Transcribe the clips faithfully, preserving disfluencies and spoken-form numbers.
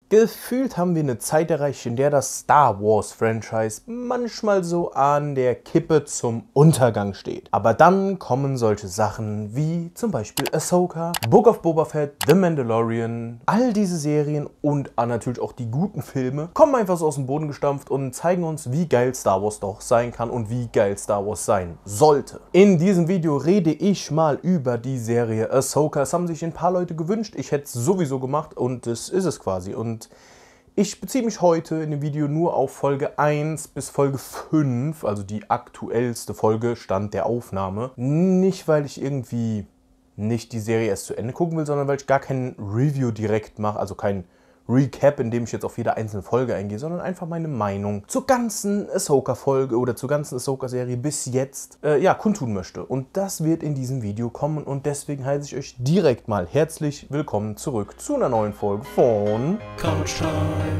Gefühlt haben wir eine Zeit erreicht, in der das Star Wars Franchise manchmal so an der Kippe zum Untergang steht. Aber dann kommen solche Sachen wie zum Beispiel Ahsoka, Book of Boba Fett, The Mandalorian, all diese Serien und natürlich auch die guten Filme kommen einfach so aus dem Boden gestampft und zeigen uns, wie geil Star Wars doch sein kann und wie geil Star Wars sein sollte. In diesem Video rede ich mal über die Serie Ahsoka. Es haben sich ein paar Leute gewünscht, ich hätte es sowieso gemacht und das ist es quasi. Und ich beziehe mich heute in dem Video nur auf Folge eins bis Folge fünf, also die aktuellste Folge, Stand der Aufnahme. Nicht, weil ich irgendwie nicht die Serie erst zu Ende gucken will, sondern weil ich gar kein Review direkt mache, also kein Recap, in dem ich jetzt auf jede einzelne Folge eingehe, sondern einfach meine Meinung zur ganzen Ahsoka-Folge oder zur ganzen Ahsoka-Serie bis jetzt äh, ja, kundtun möchte. Und das wird in diesem Video kommen und deswegen heiße ich euch direkt mal herzlich willkommen zurück zu einer neuen Folge von Couch Time.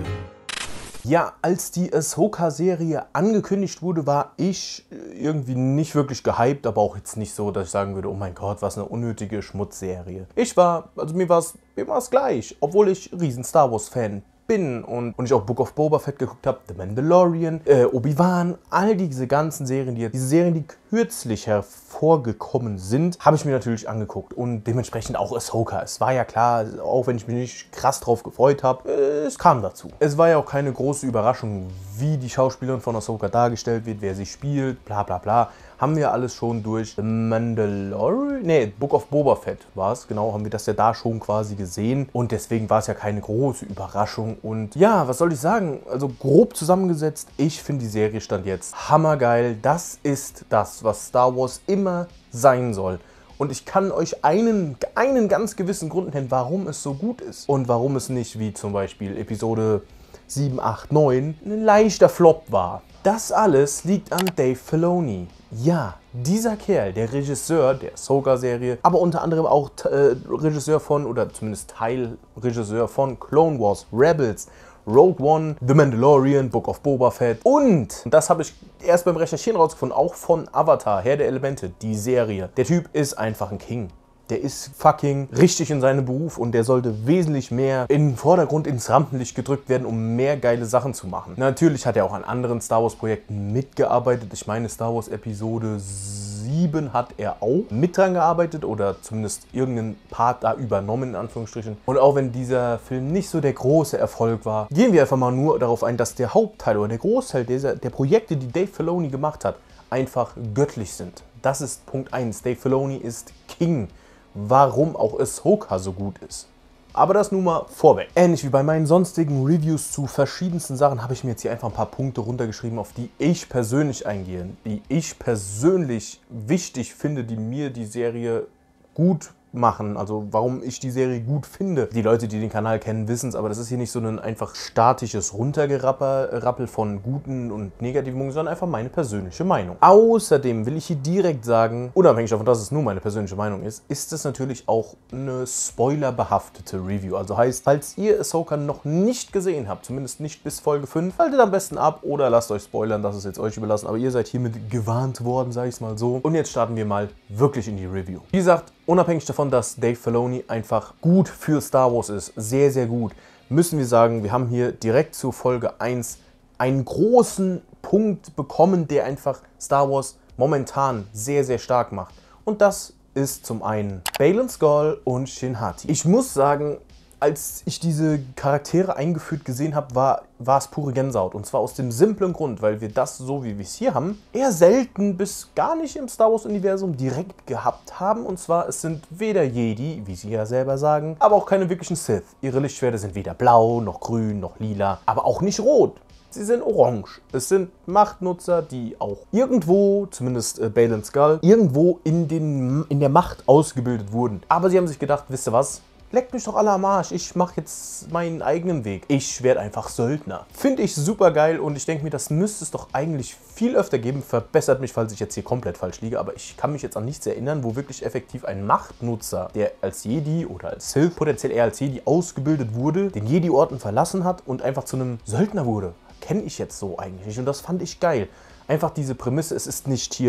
Ja, als die Ahsoka-Serie angekündigt wurde, war ich irgendwie nicht wirklich gehypt, aber auch jetzt nicht so, dass ich sagen würde, oh mein Gott, was eine unnötige Schmutzserie. Ich war, also mir war es mir war's gleich, obwohl ich riesen Star Wars-Fan bin und, und ich auch Book of Boba Fett geguckt habe, The Mandalorian, äh, Obi-Wan, all diese ganzen Serien, die, diese Serien, die kürzlich hervorgekommen sind, habe ich mir natürlich angeguckt und dementsprechend auch Ahsoka. Es war ja klar, auch wenn ich mich nicht krass drauf gefreut habe, äh, es kam dazu. Es war ja auch keine große Überraschung, wie die Schauspielerin von Ahsoka dargestellt wird, wer sie spielt, bla bla bla. Haben wir alles schon durch The Mandalorian? Ne, Book of Boba Fett war es. Genau, haben wir das ja da schon quasi gesehen. Und deswegen war es ja keine große Überraschung. Und ja, was soll ich sagen? Also grob zusammengesetzt, ich finde die Serie stand jetzt hammergeil. Das ist das, was Star Wars immer sein soll. Und ich kann euch einen, einen ganz gewissen Grund nennen, warum es so gut ist. Und warum es nicht wie zum Beispiel Episode sieben, acht, neun ein leichter Flop war. Das alles liegt an Dave Filoni. Ja, dieser Kerl, der Regisseur der Ahsoka-Serie, aber unter anderem auch äh, Regisseur von, oder zumindest Teilregisseur von Clone Wars, Rebels, Rogue One, The Mandalorian, Book of Boba Fett und, das habe ich erst beim Recherchieren rausgefunden, auch von Avatar, Herr der Elemente, die Serie. Der Typ ist einfach ein King. Der ist fucking richtig in seinem Beruf und der sollte wesentlich mehr in den Vordergrund, ins Rampenlicht gedrückt werden, um mehr geile Sachen zu machen. Natürlich hat er auch an anderen Star Wars Projekten mitgearbeitet. Ich meine, Star Wars Episode sieben hat er auch mit dran gearbeitet oder zumindest irgendeinen Part da übernommen, in Anführungsstrichen. Und auch wenn dieser Film nicht so der große Erfolg war, gehen wir einfach mal nur darauf ein, dass der Hauptteil oder der Großteil dieser, der Projekte, die Dave Filoni gemacht hat, einfach göttlich sind. Das ist Punkt eins. Dave Filoni ist King. Warum auch Ahsoka so gut ist. Aber das nun mal vorweg. Ähnlich wie bei meinen sonstigen Reviews zu verschiedensten Sachen habe ich mir jetzt hier einfach ein paar Punkte runtergeschrieben, auf die ich persönlich eingehe, die ich persönlich wichtig finde, die mir die Serie gut machen, also warum ich die Serie gut finde. Die Leute, die den Kanal kennen, wissen es, aber das ist hier nicht so ein einfach statisches Runtergerappel von guten und negativen Punkten, sondern einfach meine persönliche Meinung. Außerdem will ich hier direkt sagen, unabhängig davon, dass es nur meine persönliche Meinung ist, ist es natürlich auch eine spoilerbehaftete Review. Also heißt, falls ihr Ahsoka noch nicht gesehen habt, zumindest nicht bis Folge fünf, haltet am besten ab oder lasst euch spoilern, das ist jetzt euch überlassen, aber ihr seid hiermit gewarnt worden, sage ich es mal so. Und jetzt starten wir mal wirklich in die Review. Wie gesagt, unabhängig davon, dass Dave Filoni einfach gut für Star Wars ist, sehr, sehr gut, müssen wir sagen, wir haben hier direkt zu Folge eins einen großen Punkt bekommen, der einfach Star Wars momentan sehr, sehr stark macht. Und das ist zum einen Baylan Skoll und Shin Hati. Ich muss sagen, als ich diese Charaktere eingeführt gesehen habe, war, war es pure Gänsehaut. Und zwar aus dem simplen Grund, weil wir das, so wie wir es hier haben, eher selten bis gar nicht im Star Wars-Universum direkt gehabt haben. Und zwar, es sind weder Jedi, wie sie ja selber sagen, aber auch keine wirklichen Sith. Ihre Lichtschwerter sind weder blau, noch grün, noch lila, aber auch nicht rot. Sie sind orange. Es sind Machtnutzer, die auch irgendwo, zumindest äh, Baylan Skoll, irgendwo in, den, in der Macht ausgebildet wurden. Aber sie haben sich gedacht, wisst ihr was? Leckt mich doch alle am Arsch, ich mache jetzt meinen eigenen Weg. Ich werde einfach Söldner. Finde ich super geil und ich denke mir, das müsste es doch eigentlich viel öfter geben. Verbessert mich, falls ich jetzt hier komplett falsch liege, aber ich kann mich jetzt an nichts erinnern, wo wirklich effektiv ein Machtnutzer, der als Jedi oder als Sith, potenziell eher als Jedi ausgebildet wurde, den Jedi-Orden verlassen hat und einfach zu einem Söldner wurde. Kenne ich jetzt so eigentlich nicht und das fand ich geil. Einfach diese Prämisse, es ist nicht hier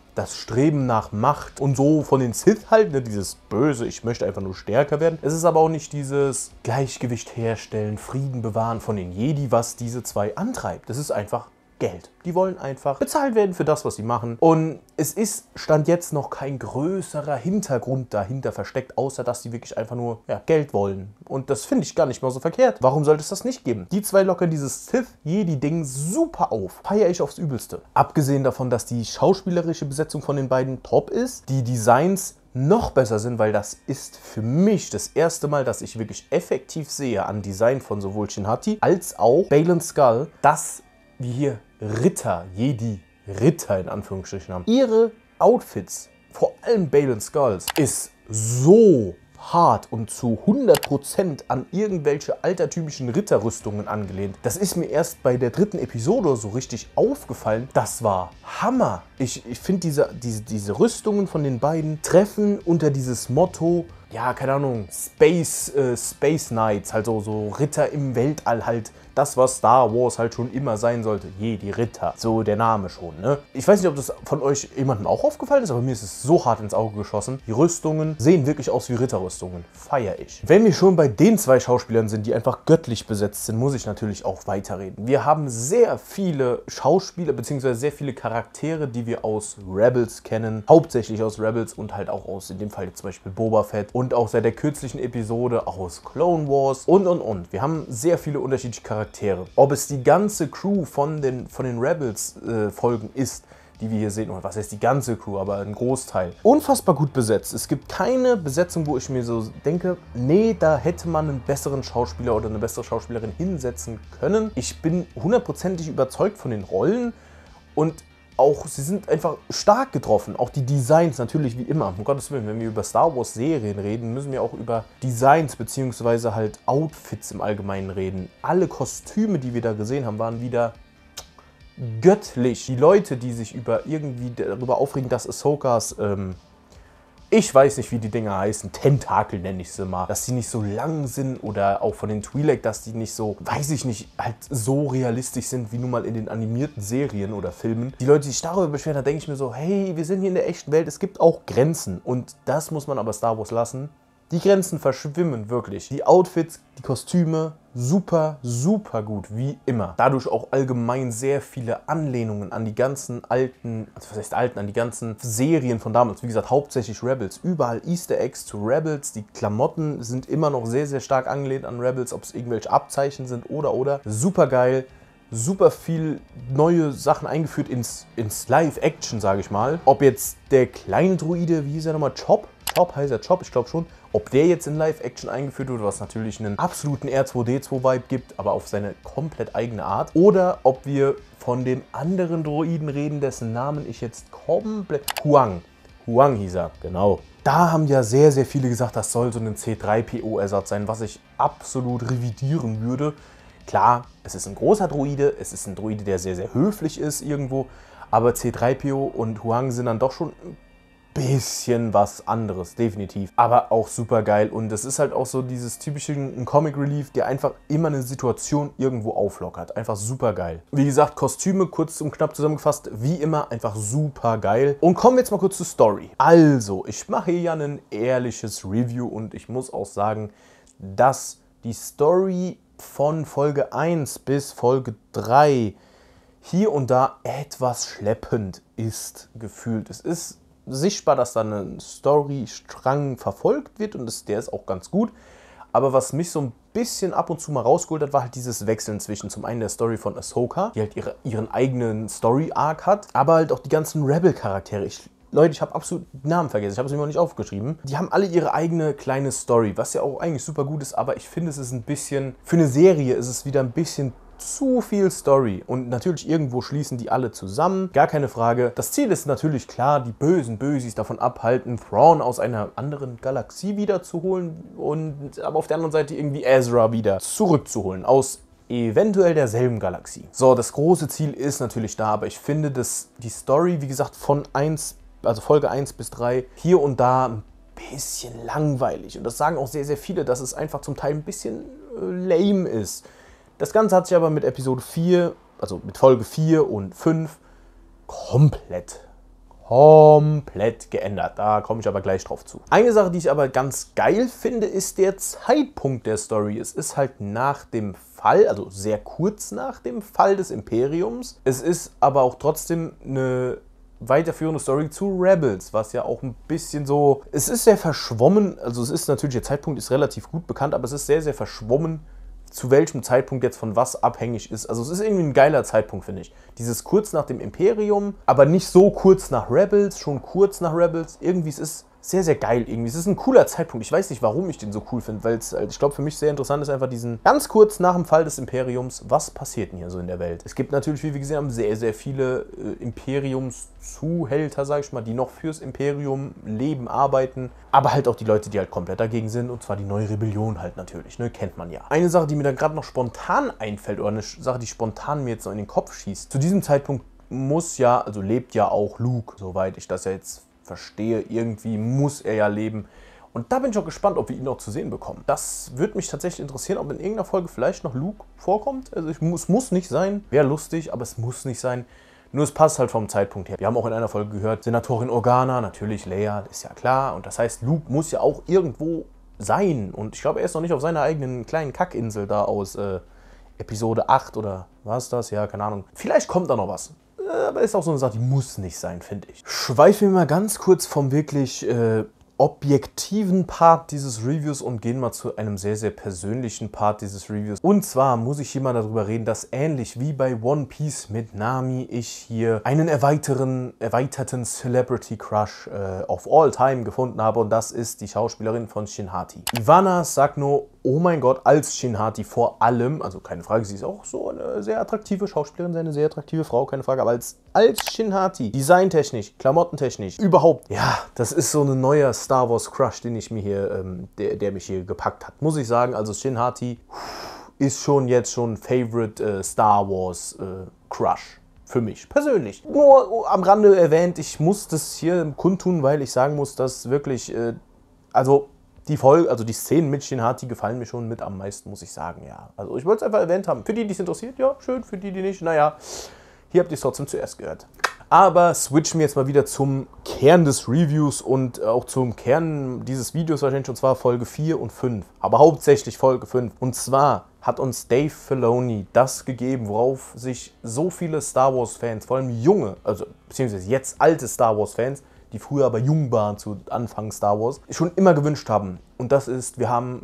das Streben nach Macht und so von den Sith halt, ne, dieses Böse, ich möchte einfach nur stärker werden. Es ist aber auch nicht dieses Gleichgewicht herstellen, Frieden bewahren von den Jedi, was diese zwei antreibt. Das ist einfach Geld. Die wollen einfach bezahlt werden für das, was sie machen. Und es ist, Stand jetzt, noch kein größerer Hintergrund dahinter versteckt, außer dass sie wirklich einfach nur ja, Geld wollen. Und das finde ich gar nicht mal so verkehrt. Warum sollte es das nicht geben? Die zwei lockern dieses Sith-Jedi-Ding super auf. Feiere ich aufs Übelste. Abgesehen davon, dass die schauspielerische Besetzung von den beiden top ist, die Designs noch besser sind, weil das ist für mich das erste Mal, dass ich wirklich effektiv sehe an Design von sowohl Shin Hati als auch Baylan Skoll, dass wir hier Ritter, Jedi Ritter in Anführungsstrichen haben. Ihre Outfits, vor allem Baylan Skolls, ist so hart und zu hundert Prozent an irgendwelche altertümlichen Ritterrüstungen angelehnt. Das ist mir erst bei der dritten Episode so richtig aufgefallen. Das war Hammer. Ich, ich finde, diese, diese, diese Rüstungen von den beiden treffen unter dieses Motto, ja, keine Ahnung, Space, äh, Space Knights, halt so, so Ritter im Weltall halt. Das, was Star Wars halt schon immer sein sollte. Jedi Ritter. So der Name schon, ne? Ich weiß nicht, ob das von euch jemandem auch aufgefallen ist, aber mir ist es so hart ins Auge geschossen. Die Rüstungen sehen wirklich aus wie Ritterrüstungen. Feier ich. Wenn wir schon bei den zwei Schauspielern sind, die einfach göttlich besetzt sind, muss ich natürlich auch weiterreden. Wir haben sehr viele Schauspieler, beziehungsweise sehr viele Charaktere, die wir aus Rebels kennen. Hauptsächlich aus Rebels und halt auch aus, in dem Fall zum Beispiel Boba Fett. Und auch seit der kürzlichen Episode aus Clone Wars und und und. Wir haben sehr viele unterschiedliche Charaktere. Ob es die ganze Crew von den, von den Rebels-Folgen äh, ist, die wir hier sehen, oder was heißt die ganze Crew, aber ein Großteil. Unfassbar gut besetzt. Es gibt keine Besetzung, wo ich mir so denke, nee, da hätte man einen besseren Schauspieler oder eine bessere Schauspielerin hinsetzen können. Ich bin hundertprozentig überzeugt von den Rollen und auch, sie sind einfach stark getroffen. Auch die Designs natürlich wie immer. Um Gottes Willen, wenn wir über Star Wars Serien reden, müssen wir auch über Designs bzw. halt Outfits im Allgemeinen reden. Alle Kostüme, die wir da gesehen haben, waren wieder göttlich. Die Leute, die sich über irgendwie darüber aufregen, dass Ahsokas ähm, ich weiß nicht, wie die Dinger heißen, Tentakel nenne ich sie mal, dass die nicht so lang sind oder auch von den Twi'lek, dass die nicht so, weiß ich nicht, halt so realistisch sind wie nun mal in den animierten Serien oder Filmen. Die Leute, die sich darüber beschweren, da denke ich mir so, hey, wir sind hier in der echten Welt, es gibt auch Grenzen und das muss man aber Star Wars lassen. Die Grenzen verschwimmen wirklich. Die Outfits, die Kostüme, super, super gut, wie immer. Dadurch auch allgemein sehr viele Anlehnungen an die ganzen alten, also was heißt alten, an die ganzen Serien von damals. Wie gesagt, hauptsächlich Rebels. Überall Easter Eggs zu Rebels. Die Klamotten sind immer noch sehr, sehr stark angelehnt an Rebels, ob es irgendwelche Abzeichen sind oder, oder. Super geil. Super viel neue Sachen eingeführt ins, ins Live-Action, sage ich mal. Ob jetzt der kleine Druide, wie hieß er nochmal, Chop? Chop heißt er Chop, ich glaube schon. Ob der jetzt in Live-Action eingeführt wurde, was natürlich einen absoluten R zwei D zwei Vibe gibt, aber auf seine komplett eigene Art. Oder ob wir von dem anderen Droiden reden, dessen Namen ich jetzt komplett... Huang. Huang hieß er, genau. Da haben ja sehr, sehr viele gesagt, das soll so ein C drei P O-Ersatz sein, was ich absolut revidieren würde. Klar, es ist ein großer Droide, es ist ein Droide, der sehr, sehr höflich ist irgendwo, aber C drei P O und Huang sind dann doch schon ein bisschen was anderes, definitiv. Aber auch super geil und es ist halt auch so dieses typische ein Comic Relief, der einfach immer eine Situation irgendwo auflockert. Einfach super geil. Wie gesagt, Kostüme, kurz und knapp zusammengefasst, wie immer einfach super geil. Und kommen wir jetzt mal kurz zur Story. Also, ich mache hier ja ein ehrliches Review und ich muss auch sagen, dass die Story von Folge eins bis Folge drei hier und da etwas schleppend ist, gefühlt. Es ist sichtbar, dass da ein Storystrang verfolgt wird und das, der ist auch ganz gut. Aber was mich so ein bisschen ab und zu mal rausgeholt hat, war halt dieses Wechseln zwischen zum einen der Story von Ahsoka, die halt ihre, ihren eigenen Story-Arc hat, aber halt auch die ganzen Rebel-Charaktere. Ich Leute, ich habe absolut den Namen vergessen, ich habe es mir noch nicht aufgeschrieben. Die haben alle ihre eigene kleine Story, was ja auch eigentlich super gut ist, aber ich finde, es ist ein bisschen, für eine Serie ist es wieder ein bisschen zu viel Story. Und natürlich irgendwo schließen die alle zusammen, gar keine Frage. Das Ziel ist natürlich klar, die bösen Bösis davon abhalten, Thrawn aus einer anderen Galaxie wiederzuholen und aber auf der anderen Seite irgendwie Ezra wieder zurückzuholen, aus eventuell derselben Galaxie. So, das große Ziel ist natürlich da, aber ich finde, dass die Story, wie gesagt, von eins also Folge eins bis drei, hier und da ein bisschen langweilig. Und das sagen auch sehr, sehr viele, dass es einfach zum Teil ein bisschen lame ist. Das Ganze hat sich aber mit Episode vier, also mit Folge vier und fünf, komplett, komplett geändert. Da komme ich aber gleich drauf zu. Eine Sache, die ich aber ganz geil finde, ist der Zeitpunkt der Story. Es ist halt nach dem Fall, also sehr kurz nach dem Fall des Imperiums. Es ist aber auch trotzdem eine weiterführende Story zu Rebels, was ja auch ein bisschen so, es ist sehr verschwommen, also es ist natürlich, der Zeitpunkt ist relativ gut bekannt, aber es ist sehr, sehr verschwommen, zu welchem Zeitpunkt jetzt von was abhängig ist. Also es ist irgendwie ein geiler Zeitpunkt, finde ich. Dieses kurz nach dem Imperium, aber nicht so kurz nach Rebels, schon kurz nach Rebels. Irgendwie, es ist sehr, sehr geil irgendwie. Es ist ein cooler Zeitpunkt. Ich weiß nicht, warum ich den so cool finde, weil es, ich glaube, für mich sehr interessant ist einfach diesen, ganz kurz nach dem Fall des Imperiums, was passiert denn hier so in der Welt? Es gibt natürlich, wie wir gesehen haben, sehr, sehr viele äh, Imperiumszuhälter, sag ich mal, die noch fürs Imperium leben, arbeiten, aber halt auch die Leute, die halt komplett dagegen sind, und zwar die neue Rebellion halt natürlich, ne, kennt man ja. Eine Sache, die mir dann gerade noch spontan einfällt, oder eine Sache, die spontan mir jetzt noch in den Kopf schießt, zu diesem Zeitpunkt muss ja, also lebt ja auch Luke, soweit ich das ja jetzt verstehe, irgendwie muss er ja leben. Und da bin ich auch gespannt, ob wir ihn noch zu sehen bekommen. Das würde mich tatsächlich interessieren, ob in irgendeiner Folge vielleicht noch Luke vorkommt. Also ich, es muss nicht sein, wäre lustig, aber es muss nicht sein. Nur es passt halt vom Zeitpunkt her. Wir haben auch in einer Folge gehört, Senatorin Organa, natürlich Leia, ist ja klar. Und das heißt, Luke muss ja auch irgendwo sein. Und ich glaube, er ist noch nicht auf seiner eigenen kleinen Kackinsel da aus äh, Episode acht oder was ist das? Ja, keine Ahnung. Vielleicht kommt da noch was. Aber ist auch so eine Sache, die muss nicht sein, finde ich. Schweifen wir mal ganz kurz vom wirklich äh, objektiven Part dieses Reviews und gehen mal zu einem sehr, sehr persönlichen Part dieses Reviews. Und zwar muss ich hier mal darüber reden, dass ähnlich wie bei One Piece mit Nami ich hier einen erweiteren, erweiterten Celebrity Crush äh, of all time gefunden habe, und das ist die Schauspielerin von Shin Hati. Ivana Sagno, oh mein Gott, als Shin Hati vor allem, also keine Frage, sie ist auch so eine sehr attraktive Schauspielerin, eine sehr attraktive Frau, keine Frage, aber als, als Shin Hati, designtechnisch, klamottentechnisch, überhaupt, ja, das ist so ein neuer Star Wars Crush, den ich mir hier, ähm, der, der mich hier gepackt hat, muss ich sagen. Also Shin Hati ist schon jetzt schon Favorite äh, Star Wars äh, Crush. Für mich persönlich. Nur am Rande erwähnt, ich muss das hier kundtun, weil ich sagen muss, dass wirklich, äh, also die Folge, also die Szenen mit Shin Hati gefallen mir schon mit am meisten, muss ich sagen, ja. Also ich wollte es einfach erwähnt haben. Für die, die es interessiert, ja, schön. Für die, die nicht, naja, hier habt ihr es trotzdem zuerst gehört. Aber switchen wir jetzt mal wieder zum Kern des Reviews und auch zum Kern dieses Videos wahrscheinlich, und zwar Folge vier und fünf. Aber hauptsächlich Folge fünf. Und zwar hat uns Dave Filoni das gegeben, worauf sich so viele Star Wars Fans, vor allem junge, also beziehungsweise jetzt alte Star Wars Fans, die früher aber jung waren zu Anfang Star Wars, schon immer gewünscht haben. Und das ist, wir haben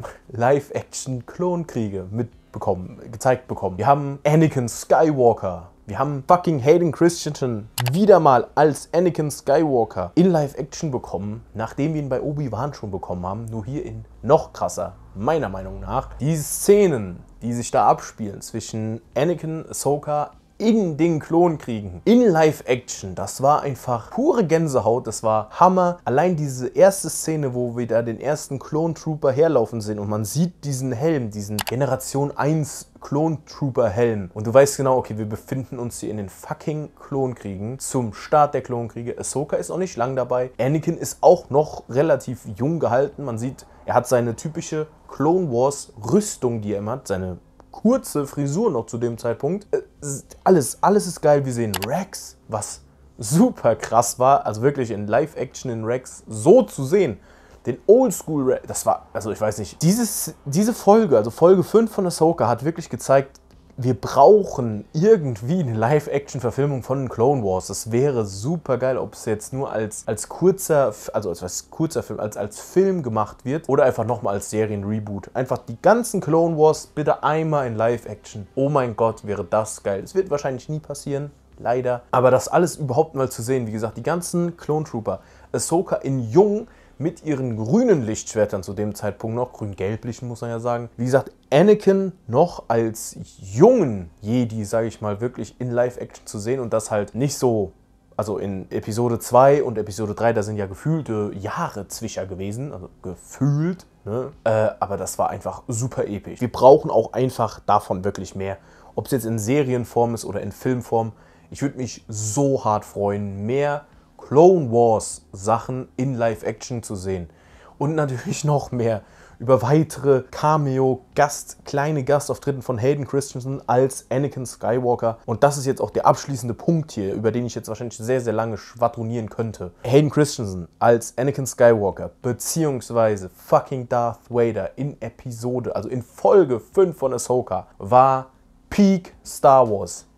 Live-Action-Klonkriege mitbekommen, gezeigt bekommen. Wir haben Anakin Skywalker. Wir haben fucking Hayden Christensen wieder mal als Anakin Skywalker in Live-Action bekommen, nachdem wir ihn bei Obi-Wan schon bekommen haben, nur hier in noch krasser, meiner Meinung nach. Die Szenen, die sich da abspielen zwischen Anakin, Ahsoka, in den Klonkriegen, in Live-Action, das war einfach pure Gänsehaut, das war Hammer. Allein diese erste Szene, wo wir da den ersten Klon-Trooper herlaufen sehen und man sieht diesen Helm, diesen Generation eins Klon-Trooper-Helm. Und du weißt genau, okay, wir befinden uns hier in den fucking Klonkriegen, zum Start der Klonkriege. Ahsoka ist noch nicht lang dabei. Anakin ist auch noch relativ jung gehalten. Man sieht, er hat seine typische Clone Wars Rüstung, die er immer hat, seine kurze Frisur noch zu dem Zeitpunkt. Alles, alles ist geil. Wir sehen Rex, was super krass war. Also wirklich in Live-Action in Rex so zu sehen. Den Oldschool Rex, das war, also ich weiß nicht. Dieses, diese Folge, also Folge fünf von Ahsoka, hat wirklich gezeigt, wir brauchen irgendwie eine Live-Action-Verfilmung von den Clone Wars. Das wäre super geil, ob es jetzt nur als, als kurzer, also als was kurzer Film, als, als Film gemacht wird oder einfach nochmal als Serien-Reboot. Einfach die ganzen Clone Wars bitte einmal in Live-Action. Oh mein Gott, wäre das geil. Es wird wahrscheinlich nie passieren, leider. Aber das alles überhaupt mal zu sehen, wie gesagt, die ganzen Clone Trooper, Ahsoka in Jung, mit ihren grünen Lichtschwertern zu dem Zeitpunkt noch, grün-gelblichen muss man ja sagen. Wie gesagt, Anakin noch als jungen Jedi, sage ich mal, wirklich in Live-Action zu sehen und das halt nicht so, also in Episode zwei und Episode drei, da sind ja gefühlte Jahre zwischen gewesen, also gefühlt, ne? Äh, aber das war einfach super episch. Wir brauchen auch einfach davon wirklich mehr, ob es jetzt in Serienform ist oder in Filmform. Ich würde mich so hart freuen, mehr Clone Wars Sachen in Live-Action zu sehen. Und natürlich noch mehr über weitere Cameo-Gast, kleine Gastauftritten von Hayden Christensen als Anakin Skywalker. Und das ist jetzt auch der abschließende Punkt hier, über den ich jetzt wahrscheinlich sehr, sehr lange schwadronieren könnte. Hayden Christensen als Anakin Skywalker beziehungsweise fucking Darth Vader in Episode, also in Folge fünf von Ahsoka, war Peak Star Wars.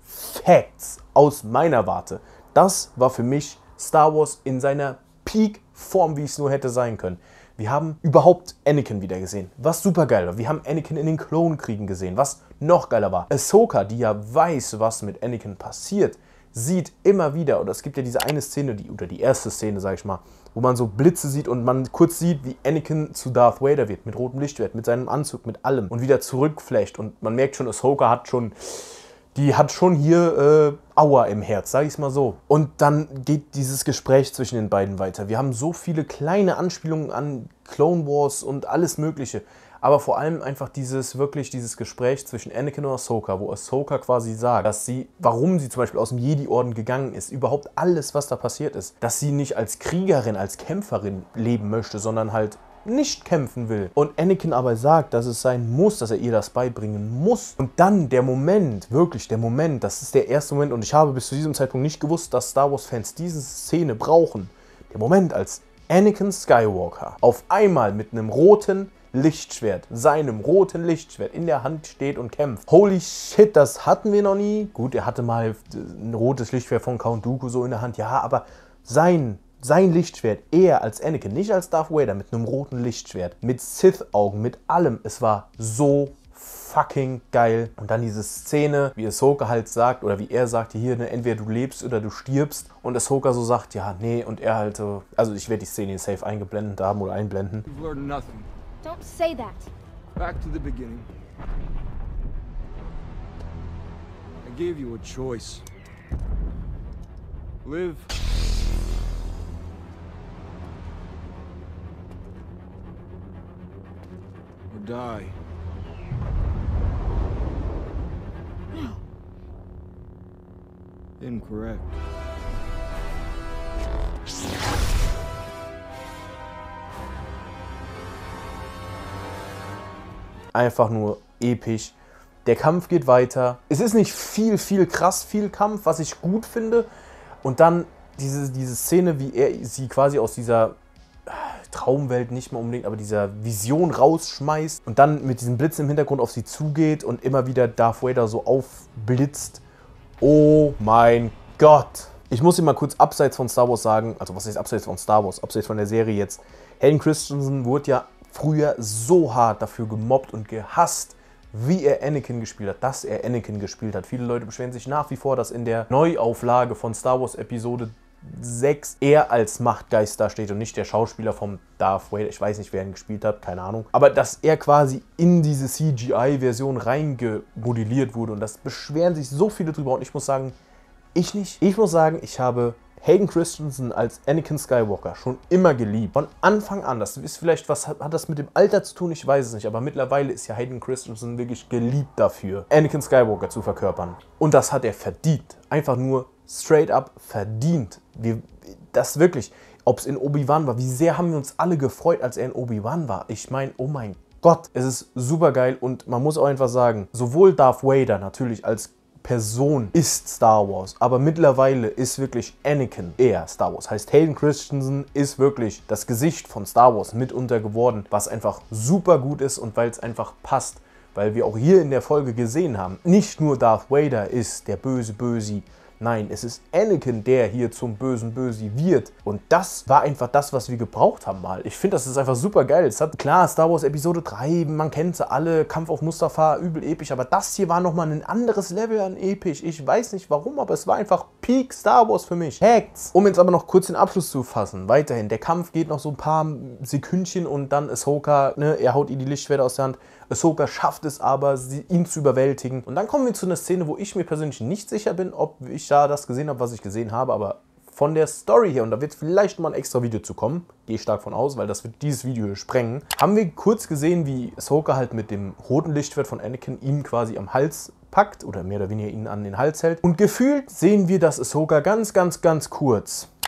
Facts aus meiner Warte. Das war für mich Star Wars in seiner Peak-Form, wie es nur hätte sein können. Wir haben überhaupt Anakin wieder gesehen, was super geil war. Wir haben Anakin in den Klonkriegen gesehen, was noch geiler war. Ahsoka, die ja weiß, was mit Anakin passiert, sieht immer wieder, oder es gibt ja diese eine Szene, die, oder die erste Szene, sag ich mal, wo man so Blitze sieht und man kurz sieht, wie Anakin zu Darth Vader wird, mit rotem Lichtschwert, mit seinem Anzug, mit allem und wieder zurückflasht. Und man merkt schon, Ahsoka hat schon... Die hat schon hier äh, Aua im Herz, sag ich's mal so. Und dann geht dieses Gespräch zwischen den beiden weiter. Wir haben so viele kleine Anspielungen an Clone Wars und alles Mögliche. Aber vor allem einfach dieses, wirklich dieses Gespräch zwischen Anakin und Ahsoka, wo Ahsoka quasi sagt, dass sie, warum sie zum Beispiel aus dem Jedi-Orden gegangen ist, überhaupt alles, was da passiert ist. Dass sie nicht als Kriegerin, als Kämpferin leben möchte, sondern halt nicht kämpfen will. Und Anakin aber sagt, dass es sein muss, dass er ihr das beibringen muss. Und dann der Moment, wirklich der Moment, das ist der erste Moment, und ich habe bis zu diesem Zeitpunkt nicht gewusst, dass Star Wars-Fans diese Szene brauchen. Der Moment, als Anakin Skywalker auf einmal mit einem roten Lichtschwert, seinem roten Lichtschwert in der Hand steht und kämpft. Holy shit, das hatten wir noch nie. Gut, er hatte mal ein rotes Lichtschwert von Count Dooku so in der Hand, ja, aber sein Sein Lichtschwert, er als Anakin, nicht als Darth Vader, mit einem roten Lichtschwert, mit Sith-Augen, mit allem. Es war so fucking geil. Und dann diese Szene, wie Ahsoka halt sagt, oder wie er sagt, hier, ne, entweder du lebst oder du stirbst. Und Ahsoka so sagt, ja, nee, und er halt so, also ich werde die Szene safe eingeblendet haben oder einblenden. You've learned nothing. Don't say that. Back to the beginning. I gave you a choice. Live. Or die. No. Incorrect. Einfach nur episch. Der Kampf geht weiter. Es ist nicht viel, viel krass viel Kampf, was ich gut finde. Und dann diese, diese Szene, wie er sie quasi aus dieser Traumwelt nicht mehr unbedingt, aber dieser Vision rausschmeißt und dann mit diesem Blitz im Hintergrund auf sie zugeht und immer wieder Darth Vader so aufblitzt. Oh mein Gott! Ich muss ihm mal kurz abseits von Star Wars sagen, also was ist abseits von Star Wars, abseits von der Serie jetzt. Hayden Christensen wurde ja früher so hart dafür gemobbt und gehasst, wie er Anakin gespielt hat, dass er Anakin gespielt hat. Viele Leute beschweren sich nach wie vor, dass in der Neuauflage von Star Wars Episode sechs er als Machtgeist da steht und nicht der Schauspieler vom Darth Vader. Ich weiß nicht, wer ihn gespielt hat, keine Ahnung. Aber dass er quasi in diese C G I-Version reingemodelliert wurde und das beschweren sich so viele drüber und ich muss sagen, ich nicht. Ich muss sagen, ich habe Hayden Christensen als Anakin Skywalker schon immer geliebt. Von Anfang an, das ist vielleicht, was hat, hat das mit dem Alter zu tun, ich weiß es nicht, aber mittlerweile ist ja Hayden Christensen wirklich geliebt dafür, Anakin Skywalker zu verkörpern. Und das hat er verdient. Einfach nur straight up verdient. Wir, das wirklich, ob es in Obi-Wan war, wie sehr haben wir uns alle gefreut, als er in Obi-Wan war. Ich meine, oh mein Gott, es ist super geil und man muss auch einfach sagen, sowohl Darth Vader natürlich als Person ist Star Wars, aber mittlerweile ist wirklich Anakin eher Star Wars. Heißt, Hayden Christensen ist wirklich das Gesicht von Star Wars mitunter geworden, was einfach super gut ist und weil es einfach passt. Weil wir auch hier in der Folge gesehen haben, nicht nur Darth Vader ist der böse Bösi, nein, es ist Anakin, der hier zum bösen Bösi wird. Und das war einfach das, was wir gebraucht haben mal. Ich finde, das ist einfach super geil. Es hat, klar, Star Wars Episode drei, man kennt sie alle, Kampf auf Mustafar, übel episch. Aber das hier war nochmal ein anderes Level an episch. Ich weiß nicht warum, aber es war einfach Peak Star Wars für mich. Facts. Um jetzt aber noch kurz den Abschluss zu fassen. Weiterhin, der Kampf geht noch so ein paar Sekündchen und dann Ahsoka, ne, er haut ihr die Lichtschwerter aus der Hand. Ahsoka schafft es aber, sie, ihn zu überwältigen. Und dann kommen wir zu einer Szene, wo ich mir persönlich nicht sicher bin, ob ich da das gesehen habe, was ich gesehen habe, aber von der Story her, und da wird vielleicht mal ein extra Video zu kommen, gehe ich stark von aus, weil das wird dieses Video hier sprengen, haben wir kurz gesehen, wie Ahsoka halt mit dem roten Lichtschwert von Anakin ihm quasi am Hals packt oder mehr oder weniger ihn an den Hals hält. Und gefühlt sehen wir, dass Ahsoka ganz, ganz, ganz kurz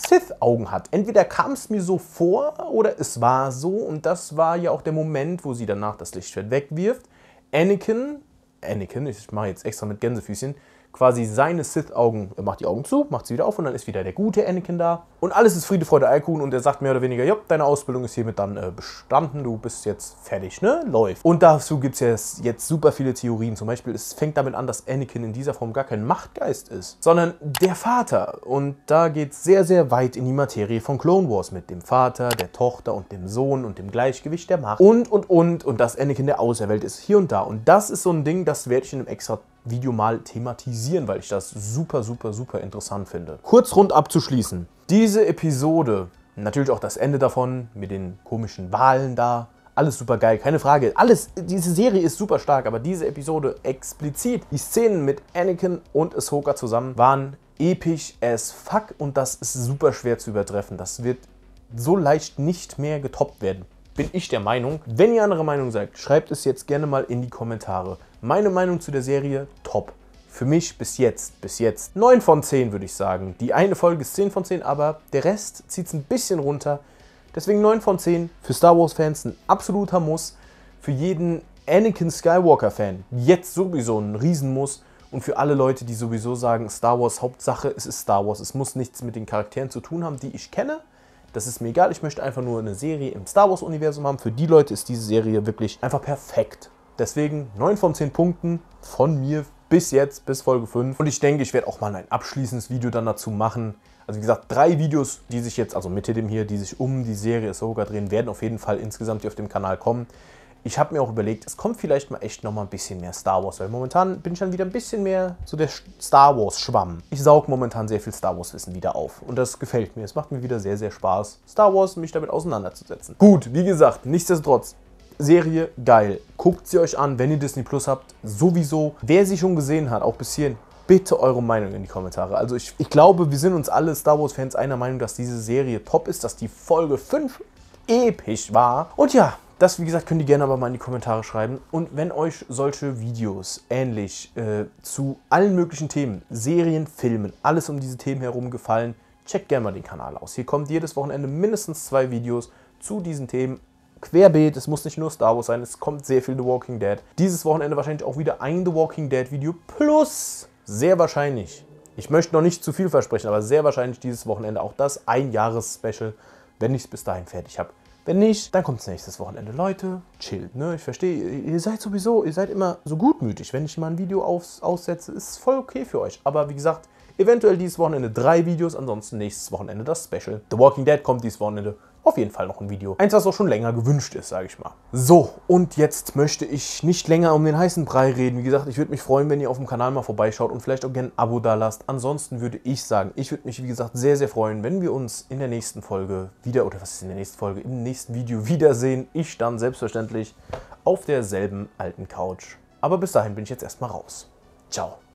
Sith-Augen hat. Entweder kam es mir so vor oder es war so. Und das war ja auch der Moment, wo sie danach das Lichtschwert wegwirft. Anakin, Anakin, ich mache jetzt extra mit Gänsefüßchen, quasi seine Sith-Augen, er macht die Augen zu, macht sie wieder auf und dann ist wieder der gute Anakin da. Und alles ist Friede, Freude, Eierkuchen und er sagt mehr oder weniger, ja, deine Ausbildung ist hiermit dann äh, bestanden, du bist jetzt fertig, ne? Läuft. Und dazu gibt es jetzt, jetzt super viele Theorien. Zum Beispiel, es fängt damit an, dass Anakin in dieser Form gar kein Machtgeist ist, sondern der Vater. Und da geht es sehr, sehr weit in die Materie von Clone Wars mit dem Vater, der Tochter und dem Sohn und dem Gleichgewicht der Macht. Und, und, und, und dass Anakin der Auserwählte ist, hier und da. Und das ist so ein Ding, das werde ich in einem extra Video mal thematisieren, weil ich das super, super, super interessant finde. Kurz rund abzuschließen. Diese Episode, natürlich auch das Ende davon mit den komischen Wahlen da, alles super geil, keine Frage. Alles, diese Serie ist super stark, aber diese Episode explizit, die Szenen mit Anakin und Ahsoka zusammen waren episch as fuck und das ist super schwer zu übertreffen. Das wird so leicht nicht mehr getoppt werden. Bin ich der Meinung. Wenn ihr andere Meinung seid, schreibt es jetzt gerne mal in die Kommentare. Meine Meinung zu der Serie, top. Für mich bis jetzt, bis jetzt neun von zehn würde ich sagen. Die eine Folge ist zehn von zehn, aber der Rest zieht es ein bisschen runter. Deswegen neun von zehn. Für Star Wars Fans ein absoluter Muss. Für jeden Anakin Skywalker Fan jetzt sowieso ein Riesenmuss. Und für alle Leute, die sowieso sagen, Star Wars Hauptsache, es ist Star Wars. Es muss nichts mit den Charakteren zu tun haben, die ich kenne. Das ist mir egal, ich möchte einfach nur eine Serie im Star Wars Universum haben. Für die Leute ist diese Serie wirklich einfach perfekt. Deswegen neun von zehn Punkten von mir bis jetzt, bis Folge fünf. Und ich denke, ich werde auch mal ein abschließendes Video dann dazu machen. Also wie gesagt, drei Videos, die sich jetzt, also mit dem hier, die sich um die Serie Ahsoka drehen, werden auf jeden Fall insgesamt hier auf dem Kanal kommen. Ich habe mir auch überlegt, es kommt vielleicht mal echt noch mal ein bisschen mehr Star Wars, weil momentan bin ich dann wieder ein bisschen mehr so der Star Wars Schwamm. Ich saug momentan sehr viel Star Wars Wissen wieder auf und das gefällt mir. Es macht mir wieder sehr, sehr Spaß, Star Wars, mich damit auseinanderzusetzen. Gut, wie gesagt, nichtsdestotrotz, Serie geil. Guckt sie euch an, wenn ihr Disney Plus habt, sowieso. Wer sie schon gesehen hat, auch bis hierhin, bitte eure Meinung in die Kommentare. Also ich, ich glaube, wir sind uns alle Star Wars Fans einer Meinung, dass diese Serie top ist, dass die Folge fünf episch war. Und ja, das, wie gesagt, könnt ihr gerne aber mal in die Kommentare schreiben. Und wenn euch solche Videos ähnlich äh, zu allen möglichen Themen, Serien, Filmen, alles um diese Themen herum gefallen, checkt gerne mal den Kanal aus. Hier kommt jedes Wochenende mindestens zwei Videos zu diesen Themen. Querbeet, es muss nicht nur Star Wars sein, es kommt sehr viel The Walking Dead. Dieses Wochenende wahrscheinlich auch wieder ein The Walking Dead Video plus, sehr wahrscheinlich, ich möchte noch nicht zu viel versprechen, aber sehr wahrscheinlich dieses Wochenende auch das Ein-Jahres-Special, wenn ich es bis dahin fertig habe. Wenn nicht, dann kommt es nächstes Wochenende. Leute, chillt, ne? Ich verstehe, ihr seid sowieso, ihr seid immer so gutmütig. Wenn ich mal ein Video aufs, aussetze, ist voll okay für euch. Aber wie gesagt, eventuell dieses Wochenende drei Videos, ansonsten nächstes Wochenende das Special. The Walking Dead kommt dieses Wochenende. Auf jeden Fall noch ein Video. Eins, was auch schon länger gewünscht ist, sage ich mal. So, und jetzt möchte ich nicht länger um den heißen Brei reden. Wie gesagt, ich würde mich freuen, wenn ihr auf dem Kanal mal vorbeischaut und vielleicht auch gerne ein Abo da lasst. Ansonsten würde ich sagen, ich würde mich, wie gesagt, sehr, sehr freuen, wenn wir uns in der nächsten Folge wieder, oder was ist in der nächsten Folge, im nächsten Video wiedersehen. Ich dann selbstverständlich auf derselben alten Couch. Aber bis dahin bin ich jetzt erstmal raus. Ciao.